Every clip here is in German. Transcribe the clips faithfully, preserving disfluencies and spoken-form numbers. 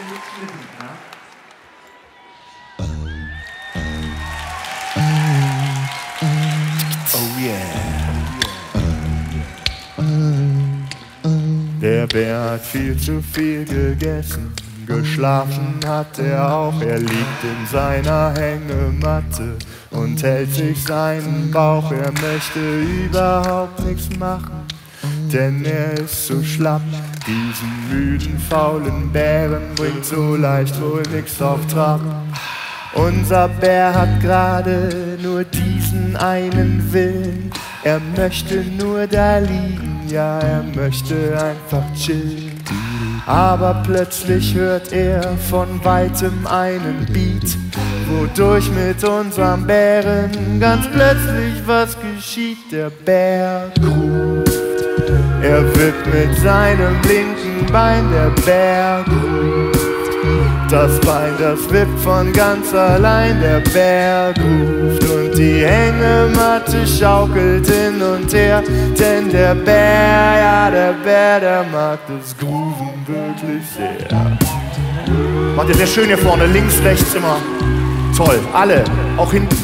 bisschen mitschnippen, ja? Oh yeah. Der Bär hat viel zu viel gegessen, geschlafen hat er auch, er liegt in seiner Hängematte und hält sich seinen Bauch, er möchte überhaupt nichts machen, denn er ist so schlapp. Diesen müden, faulen Bären bringt so leicht wohl nix auf Trab. Unser Bär hat gerade nur diesen einen Willen, er möchte nur da liegen, ja, er möchte einfach chillen. Aber plötzlich hört er von weitem einen Beat, wodurch mit unserem Bären ganz plötzlich was geschieht. Der Bär ruft, er wippt mit seinem linken Bein, der Bär ruft. Das Bein, das wippt von ganz allein, der Bär ruft. Und die Hängematte schaukelt hin und her, denn der Bär, ja der Bär, der mag das Grooven wirklich sehr. Macht ihr sehr schön hier vorne, links, rechts immer. Toll, alle, auch hinten.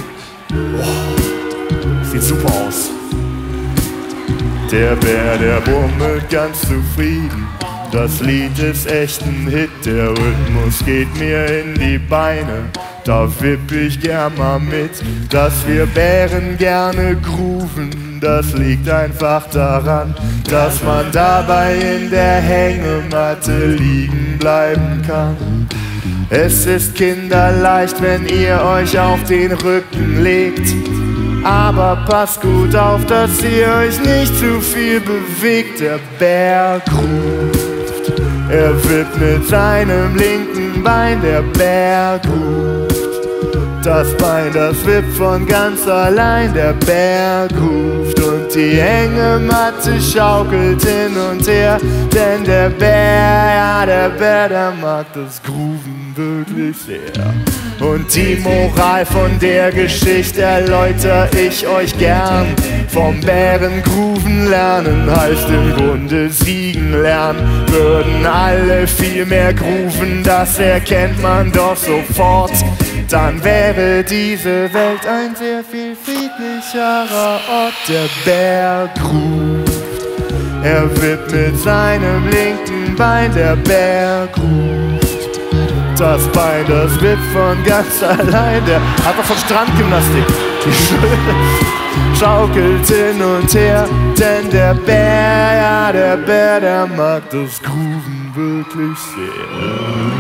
Oh, sieht super aus. Der Bär, der bummelt ganz zufrieden. Das Lied ist echt ein Hit, der Rhythmus geht mir in die Beine. Da wipp ich gern mal mit, dass wir Bären gerne grooven. Das liegt einfach daran, dass man dabei in der Hängematte liegen bleiben kann. Es ist kinderleicht, wenn ihr euch auf den Rücken legt. Aber passt gut auf, dass ihr euch nicht zu viel bewegt. Der Bär ruft, er wippt mit seinem linken Bein, der Bär ruft. Das Bein, das wippt von ganz allein, der Bär ruft. Und die Hängematte schaukelt hin und her, denn der Bär, ja der Bär, der mag das Grooven wirklich sehr. Und die Moral von der Geschichte erläuter ich euch gern. Vom Bären grooven lernen heißt im Grunde siegen lernen. Würden alle viel mehr grooven, das erkennt man doch sofort. Dann wäre diese Welt ein sehr viel friedlicherer Ort. Der Bär ruft, er wippt mit seinem linken Bein, der Bär ruft. Das Bein, das wippt von ganz allein, der hat doch von Strandgymnastik. Die Schulter schaukelt hin und her, denn der Bär, ja der Bär, der mag das Grooven wirklich sehr.